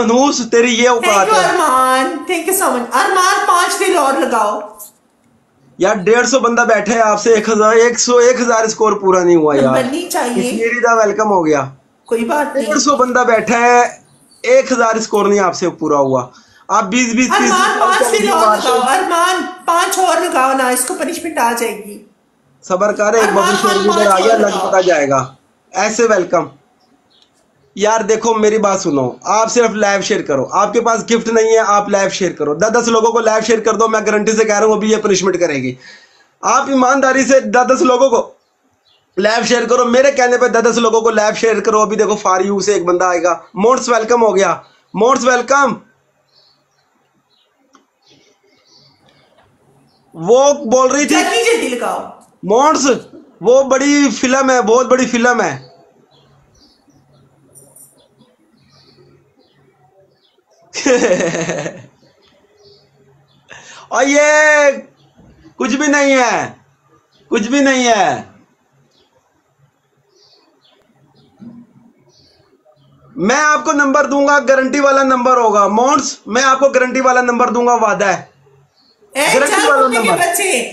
मनहूस, तेरी ये औकात है। Arman, thank you so much Arman. 5 दिल और लगाओ यार। 150 बंदा बैठे है, आपसे 1000 स्कोर पूरा नहीं हुआ यार। बननी चाहिए। दा वेलकम हो गया। कोई बात नहीं। 150 बंदा बैठा है, 1000 स्कोर नहीं आपसे पूरा हुआ। आप 20-20 अरमान 5 दिल और लगाओ। अरमान 5 और लगाओ ना, इसको पनिशमेंट आ जाएगी। सबर कर, एक बबल शेर इधर आ गया, लग पता जाएगा। ऐसे वेलकम। यार देखो मेरी बात सुनो, आप सिर्फ लाइव शेयर करो। आपके पास गिफ्ट नहीं है, आप लाइव शेयर करो। 10 लोगों को लाइव शेयर कर दो, मैं गारंटी से कह रहा हूँ अभी ये पनिशमेंट करेगी। आप ईमानदारी से 10 लोगों को लाइव शेयर करो, मेरे कहने पे 10 लोगों को लाइव शेयर करो। अभी देखो फॉर यू से एक बंदा आएगा। मोड्स वेलकम हो गया। Mods welcome. वो बोल रही थी मोड्स, वो बड़ी फिल्म है, बहुत बड़ी फिल्म है। और ये कुछ भी नहीं है, कुछ भी नहीं है। मैं आपको नंबर दूंगा, गारंटी वाला नंबर होगा। मोड्स, मैं आपको गारंटी वाला नंबर दूंगा, वादा है। गारंटी वाला नंबर,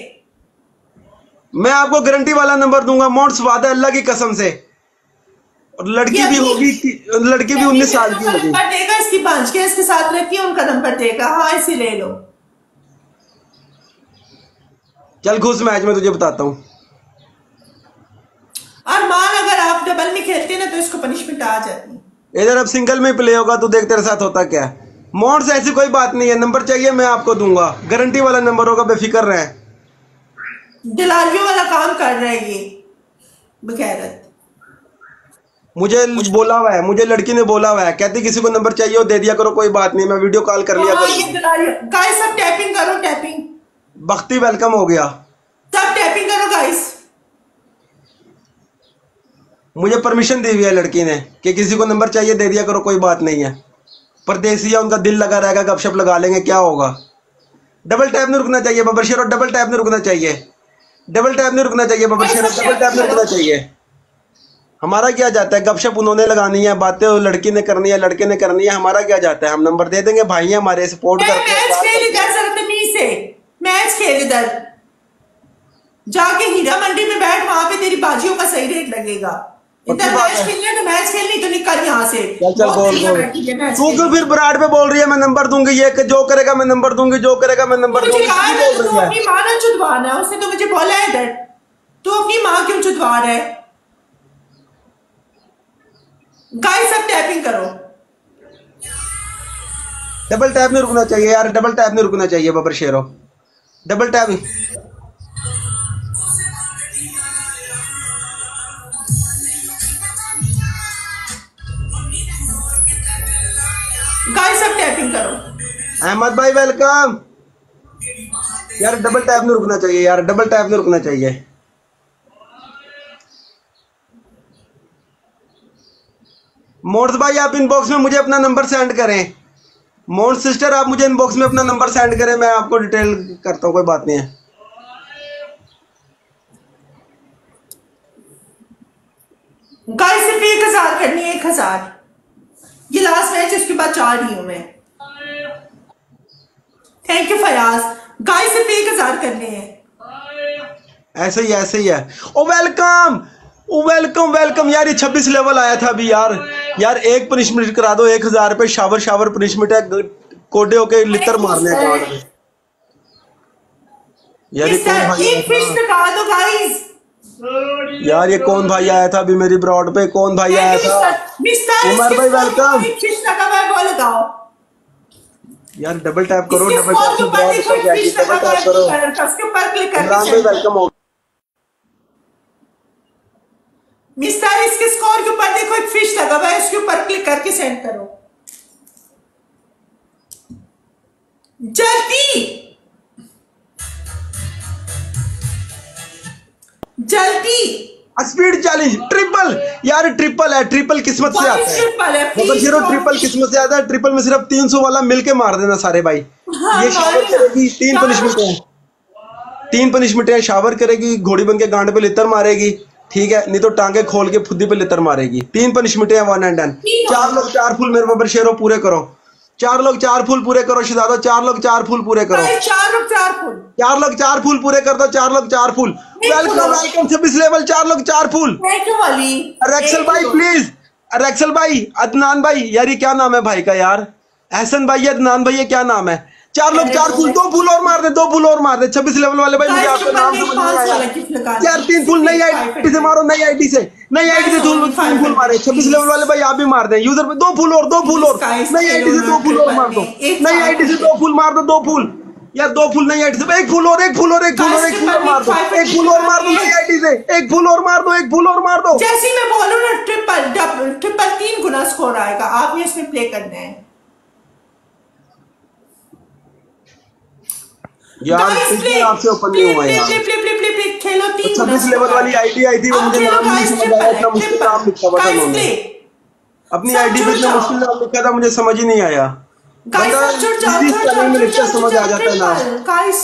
मैं आपको गारंटी वाला नंबर दूंगा। मोड्स, वादा अल्लाह की कसम से। और लड़की भी होगी, लड़की भी 19 साल की होगी। नंबर देगा, इसकी भांज के इसके साथ रहती है, उनका नंबर देगा। हाँ इसे ले लो। चल घुस मैच में, तुझे बताता हूँ। अरमान अगर आप डबल में खेलते ना तो इसको पनिशमेंट आ जाती। इधर अब सिंगल में प्ले होगा, तो देख तेरे साथ होता क्या है। मोड्स, ऐसी कोई बात नहीं है। नंबर चाहिए मैं आपको दूंगा, गारंटी वाला नंबर होगा, बेफिक्र रहे। दिलालियों वाला काम कर रहा है ये बगैरत। मुझे बोला हुआ है, मुझे लड़की ने बोला हुआ है, कहती किसी को नंबर चाहिए हो दे दिया करो, कोई बात नहीं, मैं वीडियो कॉल कर लिया करूँ। गाइस सब टैपिंग करो, टैपिंग। बख्ती वेलकम हो गया। सब टैपिंग करो गाइस। मुझे परमिशन दी हुई है लड़की ने कि किसी को नंबर चाहिए दे दिया करो, कोई बात नहीं है। परदेसी है, उनका दिल लगा रहेगा, गपशप लगा लेंगे, क्या होगा। डबल टैप नहीं रुकना चाहिए बबर शेर, डबल टैप नहीं रुकना चाहिए, डबल टैप नहीं रुकना चाहिए बबर शेर, डबल टैप नहीं रुकना चाहिए। हमारा क्या जाता है, गपशप उन्होंने लगानी है, बातें लड़की ने करनी है, लड़के ने करनी है, हमारा क्या जाता है। हम नंबर दे देंगे, भाई हैं हमारे, सपोर्ट करते हैं। मैच खेल इधर जाके, हीरा मंडी में बैठ, वहां पे तेरी बाजियों का सही रेट लगेगा। इधर मैच खेलना तो मैच खेलनी, तो निकल यहाँ से। चल बोल। तू क्यों फिर बराड पे बोल रही है मैं नंबर दूंगी, ये जो करेगा मैं नंबर दूंगी, जो करेगा मैं नंबर दूंगी। तू अपनी माँ ना चुदवाना, उसने तो मुझे बोला है इधर। तू अपनी माँ क्यों चुदवा रहा है। गाइस सब टैपिंग करो। डबल टैप नहीं रुकना चाहिए यार, डबल टैप नहीं रुकना चाहिए बबर शेरो, डबल टैप। गाइस सब टैपिंग करो। अहमद भाई वेलकम। यार डबल टैप नहीं रुकना चाहिए यार, डबल टैप नहीं रुकना चाहिए। मोड्स भाई आप इनबॉक्स में मुझे अपना नंबर सेंड करें। मोड्स सिस्टर आप मुझे इनबॉक्स में अपना नंबर सेंड करें, मैं आपको डिटेल करता हूँ, कोई बात नहीं है। गाइस सिर्फ 1000 करनी है, 1000। ये लास्ट मैच, इसके बाद 4 ही हूं मैं। Thank you Fayaz. गाइस सिर्फ 1000 करने हैं। ऐसे ही है। ओ वेलकम, ओ वेलकम वेलकम। यार ये 26 लेवल आया था अभी यार एक पनिशमेंट करा दो, 1000 पे शावर पनिशमेंट है, कोडे होके लिटर मारने का। यार ये कौन भाई एक फिश लगा दो गाइस। यार ये कौन भाई आया था अभी मेरी ब्रॉड पे, कौन भाई आया था। उमर भाई वेलकम। फिश लगा हुआ है, वो लगाओ यार, डबल टैप करो, डबल टैप से ब्रॉड पे जाके डबल टैप करो। उसके ऊपर क्लिक करके इमरान भाई वेलकम हो। मिस्टर इसके स्कोर के ऊपर देखो एक फिश लगा हुआ है, उसके ऊपर क्लिक करके सेंड करो जल्दी जल्दी। Speed challenge triple. यार ट्रिपल है, ट्रिपल किस्मत से आता है, मगर जीरो ट्रिपल किस्मत से आता है। ट्रिपल में सिर्फ 300 वाला मिलके मार देना सारे भाई। हाँ, ये शावर करेगी, 3 पनिशमेंट है, 3 पनिशमेंट है। शावर करेगी, घोड़ी बन के गांड पे लितर मारेगी, ठीक है, नहीं तो टांगे खोल के फुद्दी पे लितर मारेगी। 3 पनिशमेंट है, 1 एंड डन। 4 लोग 4 फुल मेरे बबर शेरो पूरे करो। 4 लोग 4 फूल पूरे करो शहजादो, 4 लोग 4 फूल पूरे करो। 4 लोग 4 फूल, 4 लोग 4 फूल पूरे कर दो, 4 लोग 4 फूल। वेलकम वेलकम 26 लेवल, 4 लोग 4 फूल। थैंक यू वाली। रेक्सल भाई प्लीज, रेक्सल भाई, अदनान भाई, यार ये क्या नाम है भाई का यार? एहसन भाई, अदनान भाई, ये क्या नाम है? 4 लोग 4 फूल, 2 फूल और मार दे, 2 फूल और मार दे। 26 लेवल वाले भाई, मुझे आपका नाम समझ नहीं आया यार। 3 फूल नई आईडी से मारो, नई आईडी से, नई आईडी से 3 फूल मारे। 26 लेवल वाले भाई आप भी मार दें यूजर पे। 2 फूल और, 2 फूल और, नई आईडी से 2 फूल और मार दो, नई आईडी से 2 फूल मार दो, 2 फूल यार, 2 फूल नई आईडी से। 1 फूल और, 1 फूल और, 1 फूल और, 1 फूल और मार दो, 1 फूल और मार दो नई आईडी से, 1 फूल और मार दो, 1 फूल और मार दो। जैसे मैं बोलूं ना ट्रिपल 3 गुना स्कोर आएगा, आपने इसमें प्ले करना है यार। आपसे ओपन नहीं हुआ यार। खेलो 3 26 लेवल वाली आईडी आई थी, वो मुझे नाम नहीं समझ आया, इतना मुश्किल नाम लिखा हुआ था उन्होंने। अपनी आईडी पे इतना मुश्किल नाम लिखा था, मुझे समझ ही नहीं आया। में लिखकर समझ आ जाता है ना। गाइस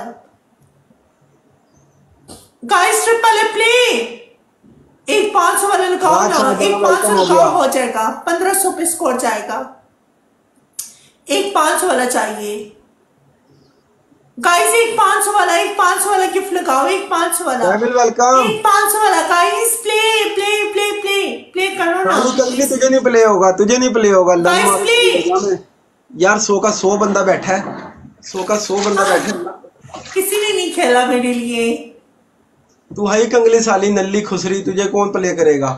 ट्रिपल है प्ले। एक 500 वाला लगाओ ना, एक 500 लगाओ, हो जाएगा 1500 पे स्कोर जाएगा। एक 500 वाला चाहिए गाइस, एक 500 वाला, एक 500 वाला गिफ्ट लगाओ, एक 500 वाला, वेलकम, एक 500 वाला guys. Play play play play play करो ना। तुझे नहीं प्ले होगा, तुझे नहीं प्ले होगा यार। 100 का 100 बंदा बैठा है, 100 का 100 बंदा बैठा है। किसी ने नहीं खेला मेरे लिए। तू है कंगली साली नल्ली खुसरी, तुझे कौन प्ले करेगा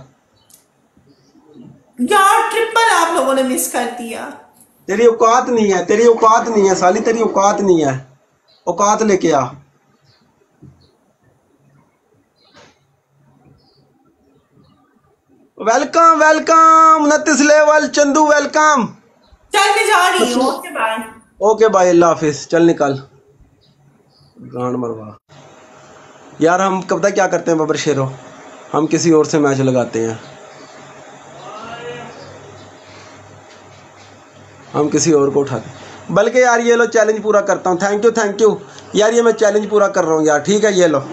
यार? ट्रिपल आप लोगों ने मिस कर दिया। तेरी औकात नहीं है, तेरी औकात नहीं है साली, तेरी औकात नहीं है। औकात लेके आ। Welcome welcome 29 level Chandu, welcome. चल मैं जा रही हूँ, ओके बाय। ओके बाय, अल्लाह हाफिज, चल निकल। गांड मरवा यार। हम कब तक क्या करते हैं बबर शेरो, हम किसी और से मैच लगाते हैं, हम किसी और को उठाते हैं। बल्कि यार ये लो चैलेंज पूरा करता हूँ। थैंक यू यार, ये मैं चैलेंज पूरा कर रहा हूँ यार। ठीक है, ये लो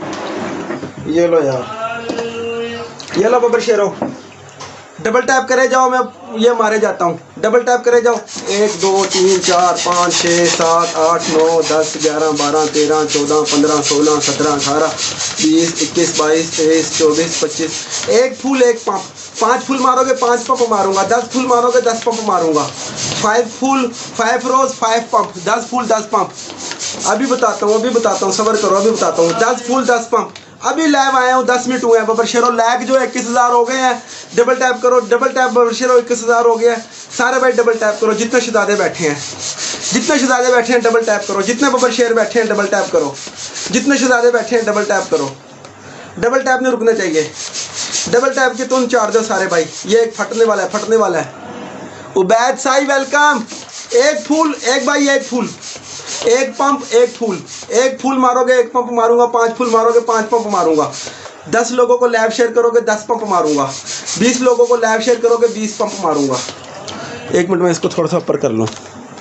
यार, ये लो बबर शेरो। डबल टैप करे जाओ, मैं ये मारे जाता हूँ। डबल टैप करे जाओ। 1 2 3 4 5 6 7 8 9 10 11 12 13 14 15 16 17 18 20 21 22 23 24 25। 1 फूल 1 पंप, 5 फूल मारोगे 5 पंप मारूंगा, 10 फूल मारोगे 10 पंप मारूंगा। 5 फूल 5 रोज 5 पंप, 10 फूल 10 पंप। अभी बताता हूँ, सबर करो, अभी बताता हूँ। 10 फूल 10 पंप। अभी लाइव आया हूँ, 10 मिनट हुए हैं बबर शेरो। लैग जो 21,000 हो गए हैं। डबल टैप करो, डबल टैप बबर शेरो। 21,000 हो गया। सारे भाई डबल टैप करो, जितने शहजादे बैठे हैं डबल टैप करो। जितने बबर शेर बैठे हैं डबल टैप करो। जितने शहजादे बैठे हैं डबल टैप करो। डबल टैप नहीं रुकना चाहिए। डबल टैप के तुम चार दो सारे भाई। ये एक फटने वाला है। उबैद साई वेलकम। 1 फूल 1 भाई, 1 फूल 1 पंप 1 फूल। 1 फूल मारोगे 1 पंप मारूंगा, 5 फूल मारोगे 5 पंप मारूंगा। 10 लोगों को लाइव शेयर करोगे 10 पंप मारूंगा। 20 लोगों को लाइव शेयर करोगे 20 पंप मारूंगा। 1 मिनट में इसको थोड़ा सा ऊपर कर लूं।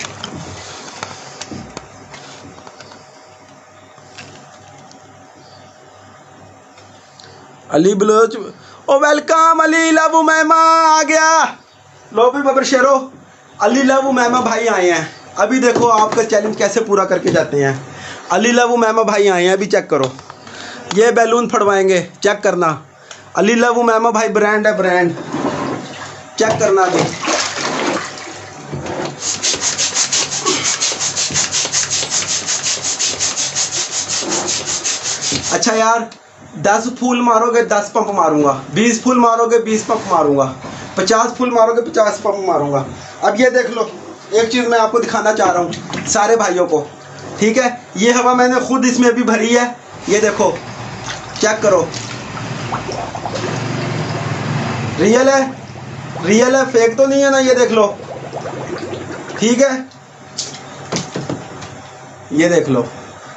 अली बलोच, ओ वेलकम अली लव मैमा आ गया। लो भी बबर शेरो, अली लव मैमा भाई आए हैं। अभी देखो आपका चैलेंज कैसे पूरा करके जाते हैं। अली लव मैमा भाई आए हैं, अभी चेक करो। ये बैलून फड़वाएंगे, चेक करना। अली लव मैमा भाई ब्रांड है, ब्रांड चेक करना अभी। अच्छा यार, 10 फूल मारोगे 10 पंप मारूंगा। 20 फूल मारोगे 20 पंप मारूंगा। 50 फूल मारोगे 50 पंप मारूंगा। अब ये देख लो, एक चीज़ मैं आपको दिखाना चाह रहा हूँ सारे भाइयों को, ठीक है। ये हवा मैंने खुद इसमें भी भरी है। ये देखो, चेक करो, रियल है, फेक तो नहीं है ना। ये देख लो, ठीक है, ये देख लो।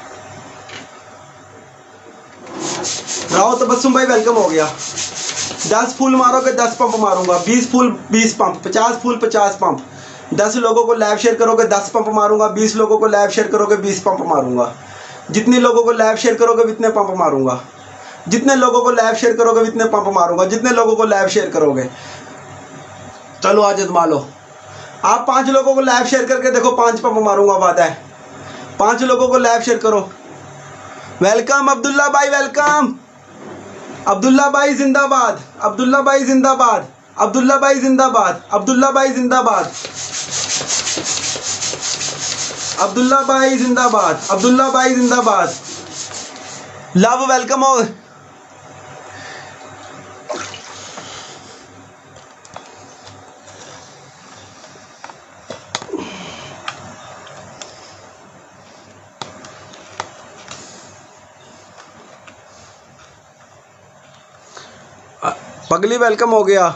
राव तबस्सुम भाई वेलकम हो गया। 10 फूल मारोगे 10 पंप मारूंगा। 20 फूल 20 पंप। 50 फूल 50 पंप। 10 लोगों को लाइव शेयर करोगे 10 पंप मारूंगा। 20 लोगों को लाइव शेयर करोगे 20 पंप मारूंगा। जितने लोगों को लाइव शेयर करोगे उतने पंप मारूंगा। जितने लोगों को लाइव शेयर करोगे उतने पंप मारूंगा। जितने लोगों को लाइव शेयर करोगे। चलो आज आजमा लो, आप 5 लोगों को लाइव शेयर करके देखो, 5 पंप मारूंगा, बात है। 5 लोगों को लाइव शेयर करो। वेलकम अब्दुल्ला भाई, वेलकम अब्दुल्ला भाई, जिंदाबाद अब्दुल्ला भाई, जिंदाबाद अब्दुल्ला भाई, जिंदाबाद अब्दुल्ला भाई, जिंदाबाद अब्दुल्ला भाई, जिंदाबाद अब्दुल्ला भाई, जिंदाबाद। लव वेलकम हो। पगली वेलकम हो गया।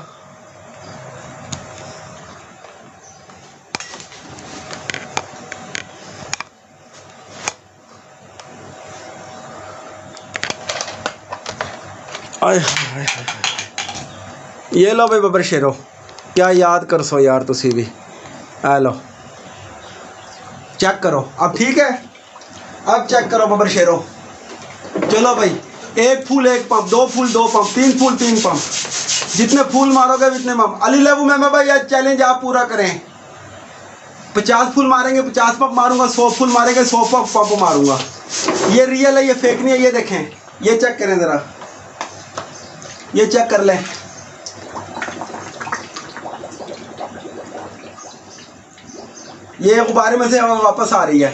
ये लो भाई बबर शेरो, क्या याद कर सो यार तुसी भी। आ लो चेक करो अब, ठीक है। अब चेक करो बबर शेरो। चलो भाई, 1 फूल 1 पंप, 2 फूल 2 पंप, 3 फूल 3 पंप। जितने फूल मारोगे उतने पंप। अली लेबू में भाई आज चैलेंज आप पूरा करें। 50 फूल मारेंगे 50 पंप मारूंगा, 100 फूल मारेंगे 100 पंप मारूंगा। ये रियल है, ये फेक नहीं है। ये देखें, ये चेक करें जरा, ये चेक कर लें। ये गुब्बारे में से वापस आ रही है।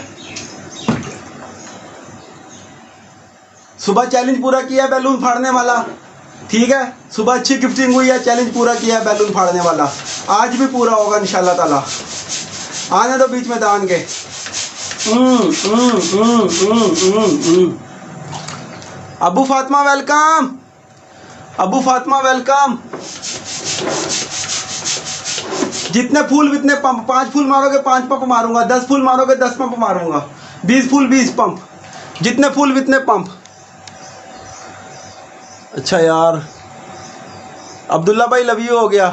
सुबह चैलेंज पूरा किया बैलून फाड़ने वाला, ठीक है। सुबह अच्छी गिफ्टिंग हुई है, चैलेंज पूरा किया है बैलून फाड़ने वाला। आज भी पूरा होगा इंशाल्लाह ताला। आने दो बीच में दान के। Abu Fatima welcome, Abu Fatima welcome. जितने फूल उतने पंप। 5 फूल मारोगे 5 पंप मारूंगा, 10 फूल मारोगे 10 पंप मारूंगा, 20 फूल 20 पंप। जितने फूल उतने पंप। अच्छा यार, अब्दुल्ला भाई लव यू हो गया।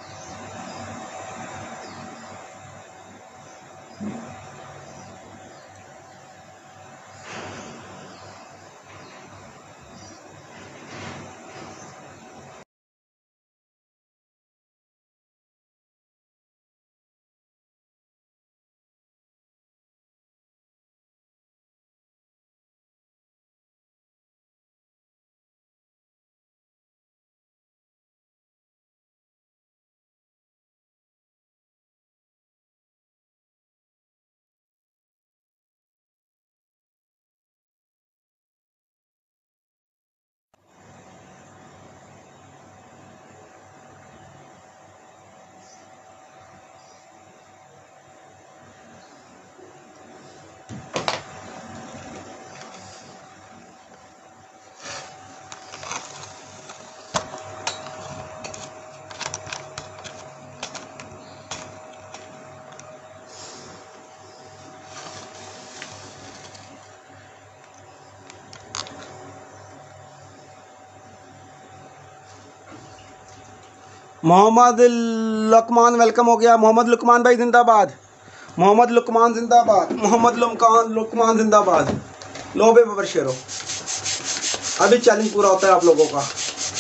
मोहम्मद लुकमान वेलकम हो गया। मोहम्मद लुकमान भाई जिंदाबाद, मोहम्मद लुकमान जिंदाबाद, मोहम्मद लुकमान जिंदाबाद। लो बे बबर शेरो, अभी चैलेंज पूरा होता है आप लोगों का।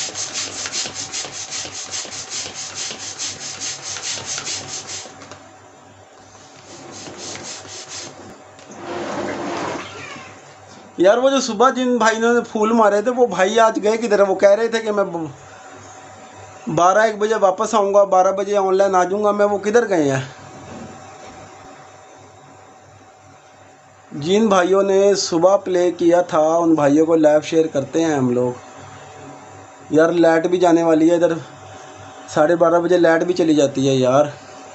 यार वो जो सुबह जिन भाई ने फूल मारे थे वो भाई आज गए किधर है? वो कह रहे थे कि मैं 12-1 बजे वापस आऊँगा, 12 बजे ऑनलाइन आ जाऊँगा मैं। वो किधर गए हैं? जिन भाइयों ने सुबह प्ले किया था उन भाइयों को लाइव शेयर करते हैं हम लोग। यार लाइट भी जाने वाली है इधर, 12:30 बजे लाइट भी चली जाती है यार।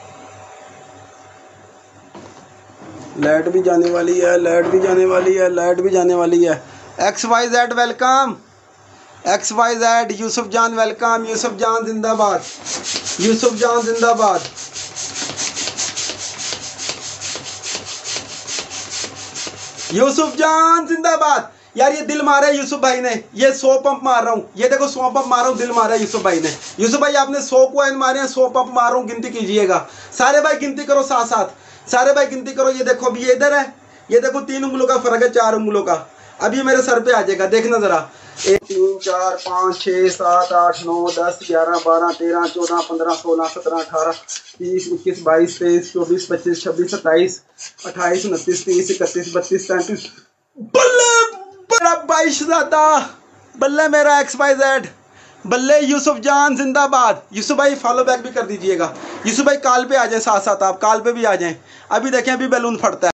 लाइट भी जाने वाली है, लाइट भी जाने वाली है, लाइट भी जाने वाली है। XYZ welcome, XYZ। यूसुफ जान वेलकम, यूसुफ जान जिंदाबाद, यूसुफ जान जिंदाबाद। यूसुफ जान जिंदाबाद। यार ये दिल मारा है यूसुफ भाई ने, ये 100 पंप मार रहा हूँ। ये देखो 100 पंप मार रहा हूँ, दिल मारा है यूसुफ भाई ने। यूसुफ भाई आपने 100 कॉइन मारे हैं, 100 पंप मार रहा हूँ, गिनती कीजिएगा। सारे भाई गिनती करो साथ साथ, सारे भाई गिनती करो। ये देखो अभी ये इधर है, ये देखो 3 उंगलों का फर्क है, 4 उंगलों का। अब ये मेरे सर पे आ जाएगा, देखना जरा। 1 3 4 5 6 7 8 9 10 11 12 13 14 15 16 17 18 20 21 22 23 24 25 26 27 28 29 30 31 32 33 बल्ले बड़ा बाईशज़ादा, बल्ले मेरा XYZ, बल्ले यूसुफ जान जिंदाबाद। यूसुफ भाई फॉलो बैक भी कर दीजिएगा। यूसुफ भाई कॉल पे आ जाएं, साथ साथ आप कॉल पे भी आ जाएं। अभी देखें अभी बैलून फटता है।